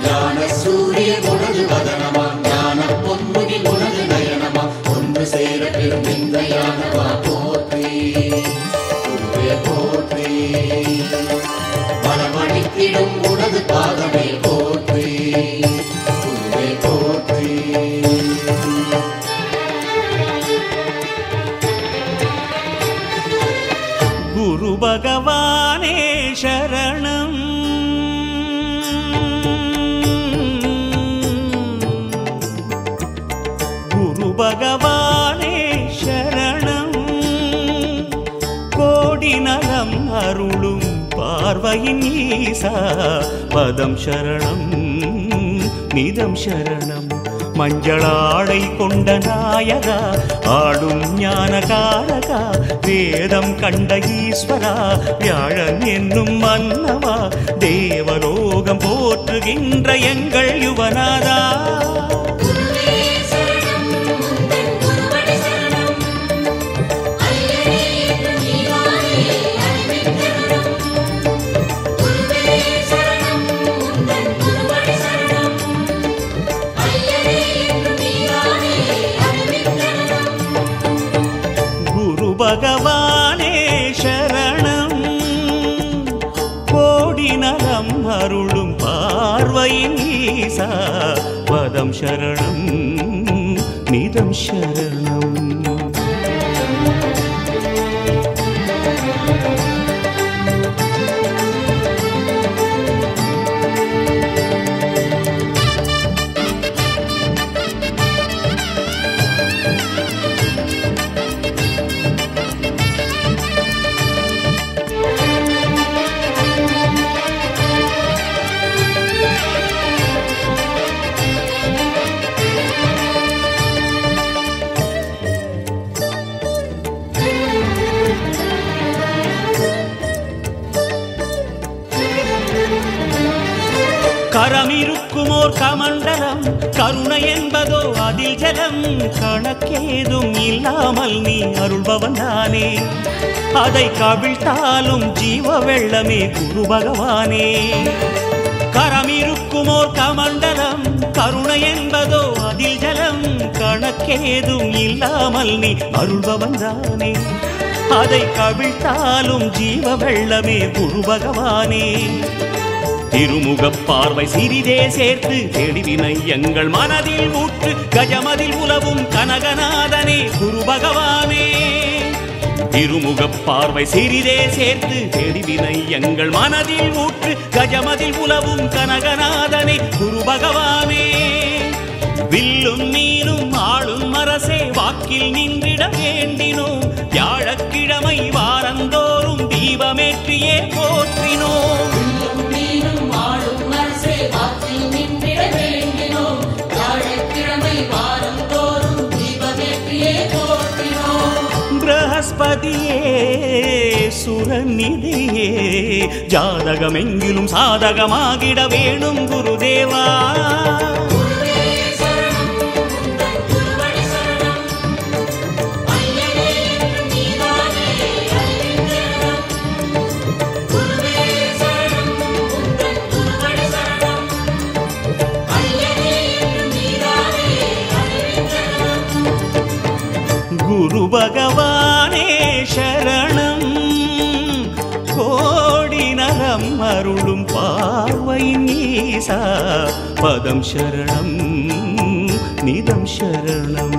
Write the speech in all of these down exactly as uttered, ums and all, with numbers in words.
ஞான சூரிய உனது வதனமா ஞான பொன்முகி உனது நயனமா ஒன்று சேர பெரும் இந்த யானவா போற்றி குருவே போற்றி பலமளித்திடும் உனது பாதமே போற்றி குருவே போற்றி குரு பகவானே சரணம் குரு பகவானே சரணம் கோடி நலம் அருளும் பார்வையின் ஈசா பதம் சரணம் நிதம் சரணம் மஞ்சளாடை கொண்ட நாயகா ஆடும் ஞானகாரகா வேதம் கண்ட ஈஸ்வரா வியாழன் என்னும் மன்னவா தேவலோகம் போற்றுகின்ற எங்கள் யுவனாதா பகவானே சரணம் கோடி நலம் அருளும் பார்வையின் ஈசா பதம் சரணம் நிதம் சரணம் கரமிருக்குமோர் கமண்டலம் கருணை என்பதோ அதில் ஜலம் கணக்கேதும் இல்லாமல் நீ அருள்பவன் தானே அதை கவிழ்த்தாலும் ஜீவ வெள்ளமே குரு பகவானே கரமிருக்குமோர் கமண்டலம் கருணை என்பதோ அதில் ஜலம் கணக்கேதும் இல்லாமல் நீ அருள்பவன் தானே அதை கவிழ்த்தாலும் ஜீவ வெள்ளமே குரு பகவானே திருமுகப் பார்வை சிறிதே சேர்த்து தெளிவினை எங்கள் மனதில் ஊற்று கஜமதில் உலவும் கனகநாதனே குரு பகவானே திருமுகப் பார்வை சிறிதே சேர்த்து தெளிவினை எங்கள் மனதில் ஊற்று கஜமதில் உலவும் கனகநாதனே குரு பகவானே வில்லும் மீனும் ஆளும் அரசே வாக்கில் நின்றிட வேண்டினோம் வியாழக்கிழமை வாரந்தோறும் தீபமேற்றியே போற்றினோம் பிரஹஸ்பதியே சுரநிதியே ஜாதகமெங்கிலும் சாதகமாகிட வேணும் குருதேவா குரு பகவானே சரணம் கோடி நலம் அருளும் பார்வையின் ஈசா பதம் சரணம் நிதம் சரணம்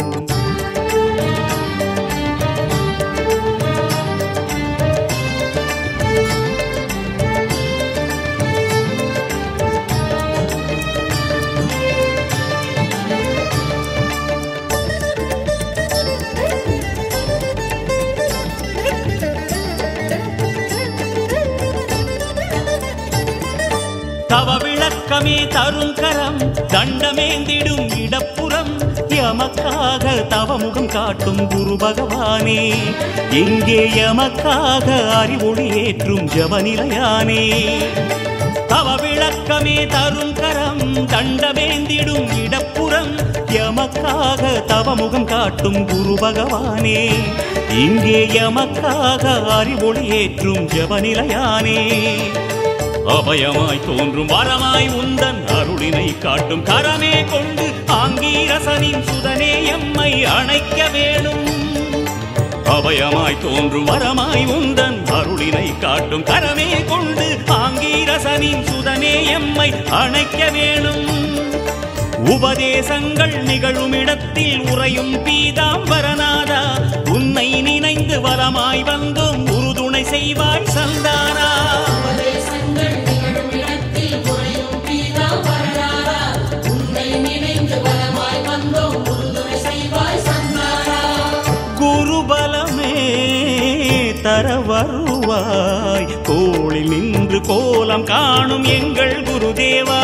தவ விளக்கமே தரும் கரம் தண்டமேந்திடும் இடப்புறம் எமக்காக தவமுகம் காட்டும் குரு பகவானே எங்கே எமக்காக அறிவொளி ஏற்றும் ஜபநிலையானே தவ விளக்கமே தரும் கரம் தண்டமேந்திடும் இடப்புறம் எமக்காக தவமுகம் காட்டும் குரு பகவானே இங்கே எமக்காக அறிவொளி ஏற்றும் ஜபநிலையானே அபயமாய் தோன்றும் வரமாய் உந்தன் அருளினை காட்டும் கரமே கொண்டு ஆங்கீரசனின் சுதனே எம்மை அணைக்க வேணும். அபயமாய் தோன்றும் வரமாய் உந்தன் அருளினை காட்டும் கரமே கொண்டு ஆங்கீரசனின் சுதனே எம்மை அணைக்க வேணும். உபதேசங்கள் நிகழும் இடத்தில் உறையும் பீதாம்பரநாதா, உன்னை நினைந்து வலமாய் வந்தோம் உறுதுணை செய்வாய் சந்தானா. உபதேசங்கள் நிகழும் இடத்தில் உறையும் பீதாம்பரநாதா, உன்னை நினைந்து வலமாய் வந்தோம் உறுதுணை செய்வாய் சந்தானா. குருபலமே தர வருவாய், கோளில் நின்று கோலம் காணும் எங்கள் குருதேவா.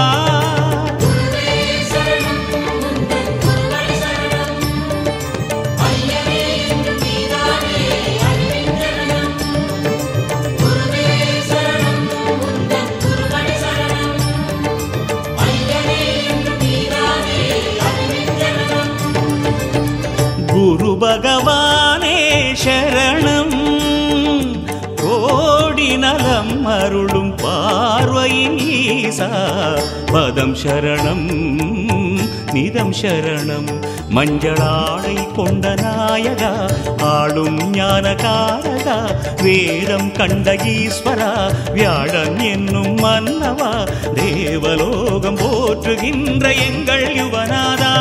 குரு பகவானே சரணம், கோடி நலம் அருளும் பார்வையின் ஈசா பதம் சரணம் நிதம் சரணம். மஞ்சளாடை கொண்ட நாயகா ஆளும் ஞானகாரகா, வேதம் கண்ட ஈஸ்வரா வியாழன் என்னும் மன்னவா, தேவலோகம் போற்றுகின்ற எங்கள் யுவநாதா.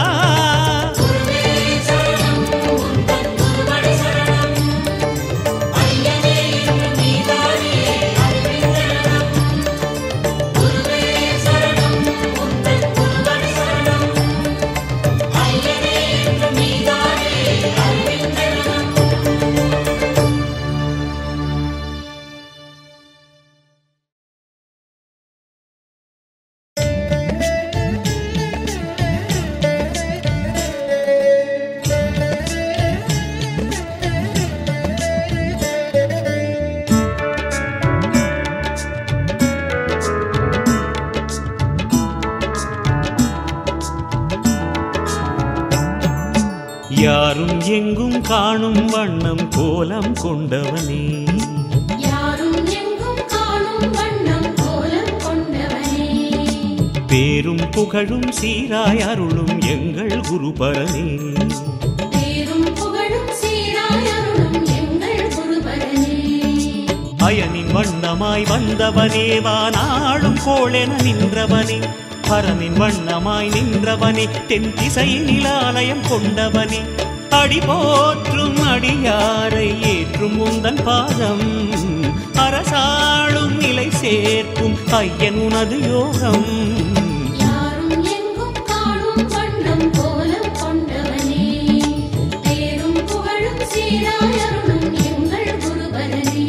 யாரும் எங்கும் காணும் வண்ணம் கோலம் கொண்டவனே, யாரும் எங்கும் காணும் வண்ணம் கோலம் கொண்டவனே, பேரும் புகழும் சீராய் அருளும் எங்கள் குருபரனே, பேரும் புகழும் சீராய் அருளும் எங்கள் குருபரனே. அயனின் வண்ணமாய் வந்தவனே, வானாளும் கோளென நின்றவனே, பரனின் வண்ணமாய் நின்றவனே, தென் திசையில் ஆலயம் கொண்டவனே, அடி போற்றும் அடியாரை ஏற்றும் உந்தன் பாதம், அரசாளும் நிலை சேர்க்கும் ஐயன் உனது யோகம். யாரும் எங்கும் காணும் வண்ணம் கோலம் கொண்டவனே, பேரும் புகழும் சீராய் அருளும் எங்கள் குருபரனே.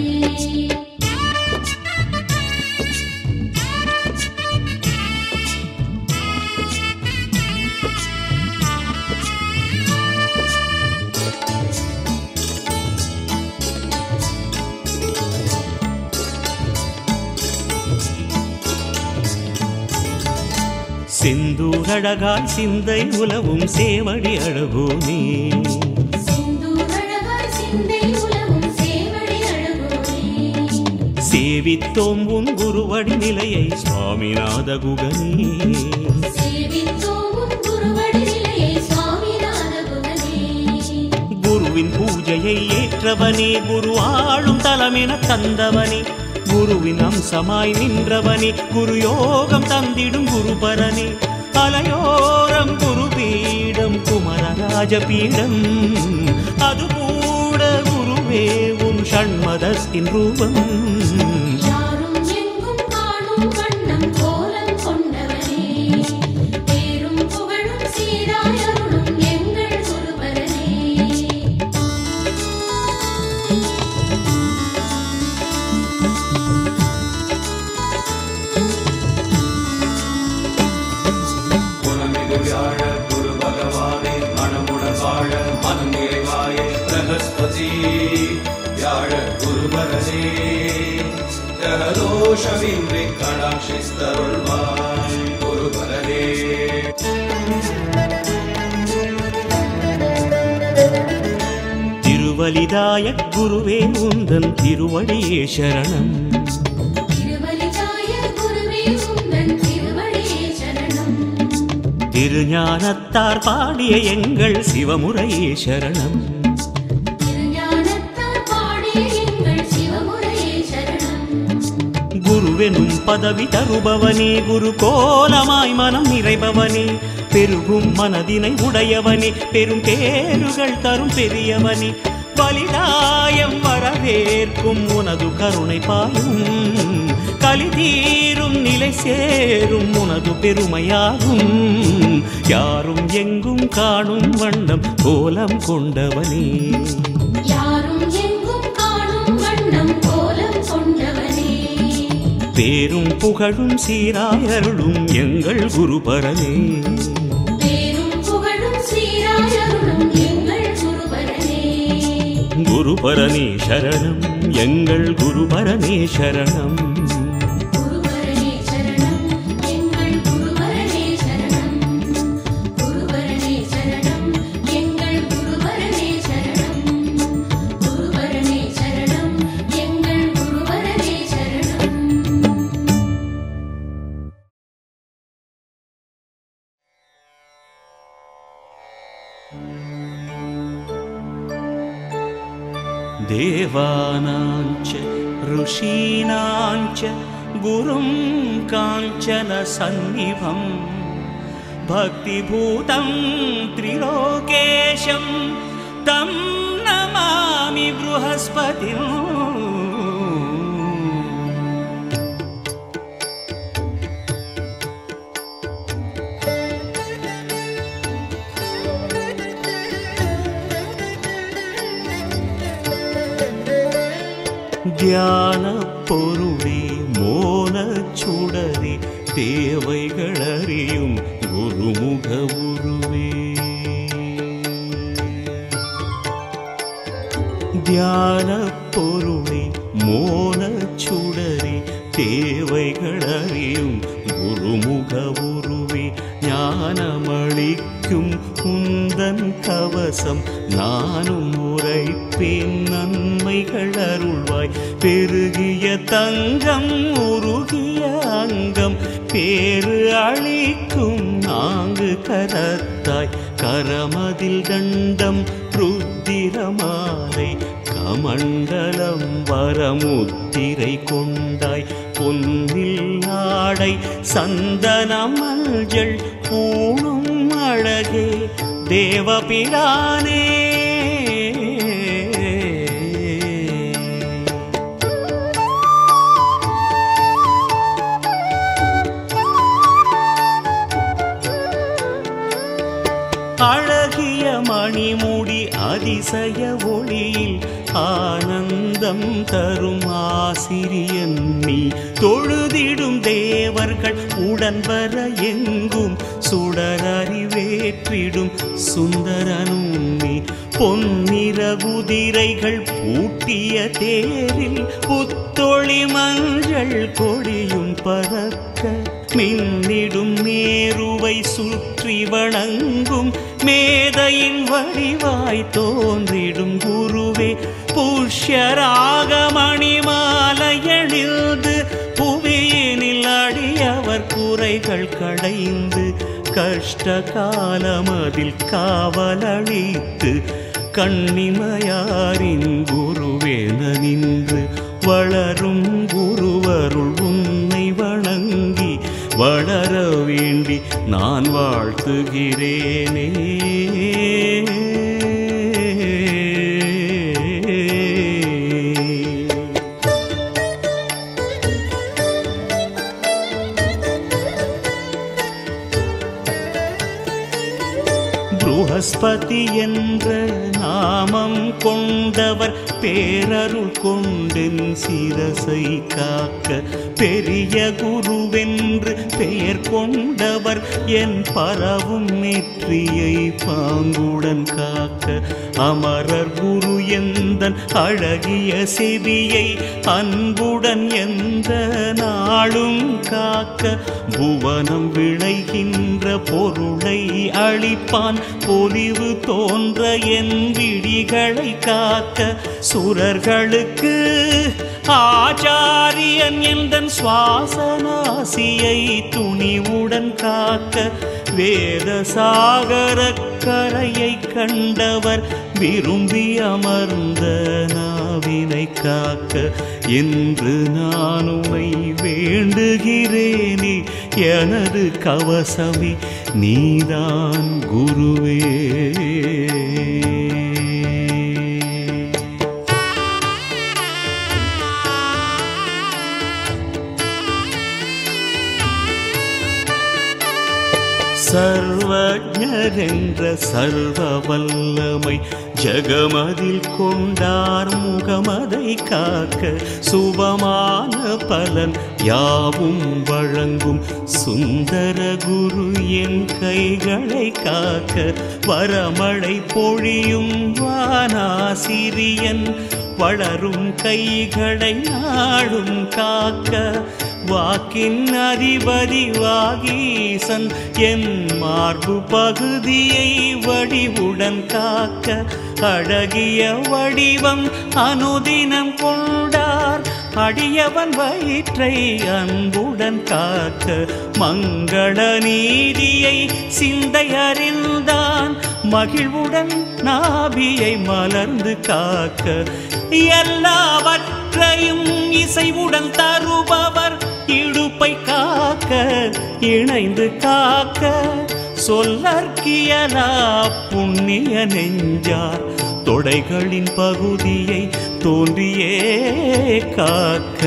செந்தூரழகாய் சிந்தை உலவும் சேவடி அழகோனே, செந்தூரழகாய் சிந்தை உலவும் சேவடி அழகோனே, சேவித்தோம் உன் குருவடி நிலையை சுவாமிநாத குகனே, சேவித்தோம் உன் குருவடி நிலையை சுவாமிநாத குகனே. குருவின் பூஜையை ஏற்றவனே, குரு ஆளும் தலமென தந்தவனே, குருவின் அம்சமாய் நின்றவனே, குரு யோகம் தந்திடும் குருபரனே, அலையோரம் குருபீடம் குமரராஜபீடம், அது கூட குருவே உன் ஷண்மதத்தின் ரூபம். யாரும் எங்கும் காணும் வண்ணம் கோலம் கொண்டவனே, பேரும் புகழும் சீராய் அருளும் எங்கள் குருபரனே. வியாழ குரு பகவானே மனமுடன் வாழ மனம் நிறைவாயே பிரகஸ்பதி வியாழ குருபரனே கிரகதோஷமின்றி கடாட்சிஸ்தருள்வாய் குருபரனே. திருவலிதாய குருவே உந்தன் திருவடியே சரணம், திருவலிதாய திருஞானத்தார் பாடிய எங்கள் சிவமுறையே சரணம். திருஞானத்தார் பாடிய எங்கள் சிவமுறையே சரணம். குருவெனும் பதவி தருபவனே, குரு கோலமாய் மனம் நிறைபவனே, பெருகும் மனதினை உடையவனே, பெரும் பேறுகள் தரும் பெரியவனே, பலிதாயம் வரவேற்கும் உனது கருணை பாயும், கலிதீரும் நிலை சேரும் உனது பெருமையாகும். யாரும் எங்கும் காணும் வண்ணம் கோலம் கொண்டவனே, யாரும் எங்கும் காணும் வண்ணம் கோலம் கொண்டவனே, பேரும் புகழும் சீராயருளும் எங்கள் குருபரனே, பேரும் புகழும் சீராயருளும் எங்கள் குருபரனே. குருபரனே சரணம், எங்கள் குருபரனே சரணம். குருபரனே சரணம், எங்கள் குருபரனே சரணம். குருபரனே சரணம், எங்கள் குருபரனே சரணம். குருபரனே சரணம், எங்கள் குருபரனே சரணம். देवानाञ्च ऋषीणाञ्च गुरुं काञ्चन सन्निभं भक्तिभूतं त्रिलोकेशं तं नमामि बृहस्पतिम्. ஞான பொருளே மோனச் சுடரே தேவைகளறியும் குருமுக உருவே. ஞான பொருளே மோனச் சுடரே தேவைகளறியும் குருமுக உருவே. ஞானமளிக்கும் உந்தன் கவசம் நானும் உரைப்பேன், நன்மைகள் அருள்வாய். பெருகிய தங்கம் உருகிய அங்கம் பேரு அளிக்கும் நான்கு கரத்தாய். கரமதில் தண்டம் ருத்திரமாலை கமண்டலம் வரமுத்திரை கொண்டாய். பொன்னில் ஆடை சந்தன மஞ்சள் பூணும் அழகே தேவபிரானே. அழகிய மணிமுடி அதிசய ஒளியில் ஆனந்தம் தரும் ஆசிரியன் நீ. தொழுதிடும் தேவர்கள் உடன் வர எங்கும் சுடரறிவேற்றிடும் சுந்தரனும் நீ. பொன்னிற குதிரைகள் பூட்டிய தேரில் புத்தொளி மஞ்சள் கொடியும் பறக்க மின்னிடும் மேருவை சுற்றி வணங்கும் மேதையின் வடிவாய் தோன்றிடும் குருவே. புஷ்யராக மணிமாலையணிந்து புவியினில் அடியவர் குறைகள் கடைந்து கஷ்ட காலமதில் காவலளித்து கண்ணிமையாரின் குருவேன நின்று வளரும் குருவருள் உன்னை வணங்கி வளர வேண்டி நான் வாழ்த்துகிறேனே. பृहस्पति என்ற நாமம் கொண்டவர் பேரருள் கொண்டென் சிரசை காக்க. பெரிய குருவென்று பெயர் கொண்டவர் என் பரவும் நெற்றியை பாங்குடன் காக்க. அமரர் குரு எந்தன் அழகிய செவியை அன்புடன் எந்த நாளும் காக்க. புவனம் விளைகின்ற பொருளை அளிப்பான் பொலிவு தோன்ற என் விழிகளை காக்க. சுரர்களுக்கு ஆச்சாரியன் எந்தன் சுவாசநாசியை துணிவுடன் காக்க வேத சாகர கரையை கண்டவர் விரும்பி அமர்ந்த நாவினை காக்க என்று நான் உனை வேண்டுகிறேனே எனது கவசமே நீதான் குருவே. சர்வஜரென்ற சர்வ வல்லமை ஜகமதில் கொண்டார் முகமதை காக்க சுபமான பலன் யாவும் வழங்கும் சுந்தர குரு என் கைகளை காக்க வரமழை பொழியும் வானாசிரியன் வளரும் கைகளை நாடும் காக்க வாக்கின் அதிபதி வாகீசன் என் மார்பு பகுதியை வடிவுடன் காக்க அழகிய வடிவம் அனுதினம் கொண்டார் அடியவன் வயிற்றை அன்புடன் காக்க மங்கள நீதியை சிந்தை அறிந்தான் மகிழ்வுடன் நாபியை மலர்ந்து காக்க எல்லாவற்றையும் இசைவுடன் தருபவர் இடுப்பை காக்க இணைந்து காக்க சொல்லற்கியலா புண்ணிய நெஞ்சார் தொடைகளின் பகுதியை தோன்றியே காக்க.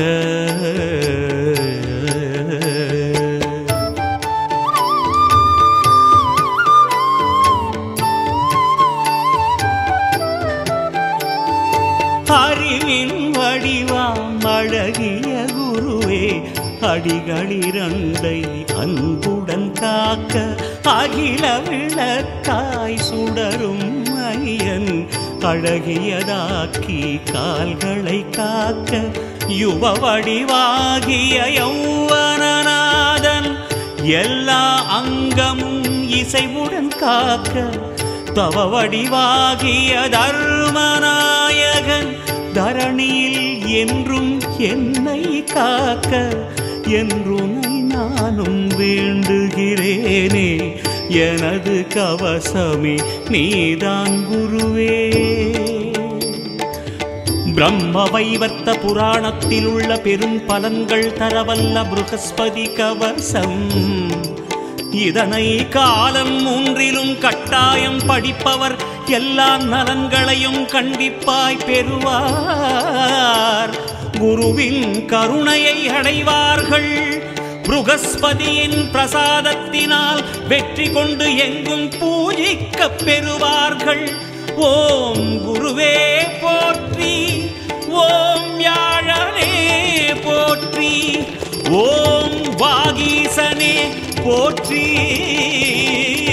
அறிவின் வடிவாம் அழகிய குருவே அடிகளிரண்டை அன்புடன் காக்க அகில விளக்காய் சுடரும் ஐயன் அழகியதாக்கி கால்களை காக்க யுவ வடிவாகிய யௌவனநாதன் எல்லா அங்கமும் இசைவுடன் காக்க தவ வடிவாகிய தர்மநாயகன் தரணியில் என்றும் என்னை காக்க என்றுனை நானும் வேண்டுகிறேனே எனது கவசமே நீதான் குருவே. பிரம்ம வைவர்த்த புராணத்தில் உள்ள பெரும் பலன்கள் தரவல்ல ப்ருஹஸ்பதி கவசம் இதனை காலம் மூன்றிலும் கட்டாயம் படிப்பவர் எல்லா நலன்களையும் கண்டிப்பாய் பெறுவார். குருவின் கருணையை அடைவார்கள். ப்ருஹஸ்பதியின் பிரசாதத்தினால் வெற்றி கொண்டு எங்கும் பூஜிக்கப் பெறுவார்கள். ஓம் குருவே போற்றி, ஓம் வியாழனே போற்றி, ஓம் வாகீசனே போற்றி.